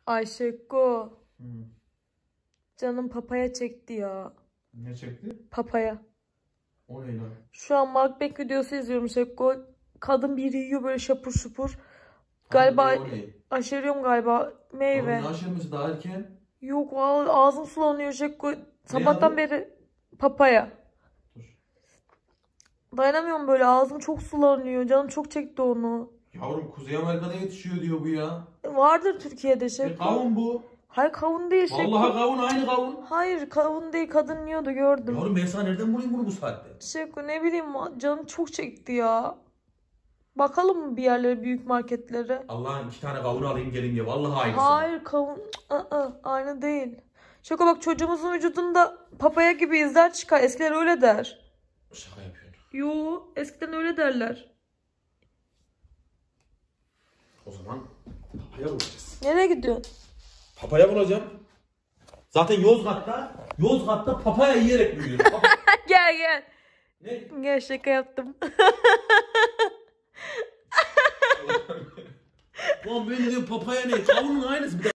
Ayşeko. Hı. Canım papaya çekti ya. Ne çekti? Papaya. O ne lan? Şu an mukbang videosu izliyorum Şeko. Kadın biri yiyor böyle şapur şupur. Hangi Galiba o ne? aşeriyorum galiba meyve. Oğlum ne aşırması daha erken? Yok ağzım sulanıyor Şeko. Ne Sabahtan adı? beri papaya. Dur. Dayanamıyorum böyle ağzım çok sulanıyor. Canım çok çekti onu. Yavrum Kuzey Amerika'da yetişiyor diyor bu ya. Vardır Türkiye'de Şeko. Kavun bu. Hayır kavun değil Şeko. Vallahi kavun, aynı kavun. Hayır kavun değil, kadın yiyordu gördüm. Yavrum ben sana nereden bulayım bunu bu saatte? Şeko ne bileyim canım çok çekti ya. Bakalım mı bir yerlere, büyük marketlere? Allah'ım 2 tane kavun alayım gelin ya. Vallahi aynısı. Hayır kavun aynı değil. Şaka bak çocuğumuzun vücudunda papaya gibi izler çıkar. Eskiler öyle der. Şaka yapıyorsun. Yo eskiden öyle derler. O zaman papaya bulacağız. Nereye gidiyorsun? Papaya bulacağım. Zaten Yozgat'ta papaya yiyerek büyüyorum. Gel gel. Ne? Gel şaka yaptım. Lan böyle diyor papaya ne? Kavunun aynısı. Bir de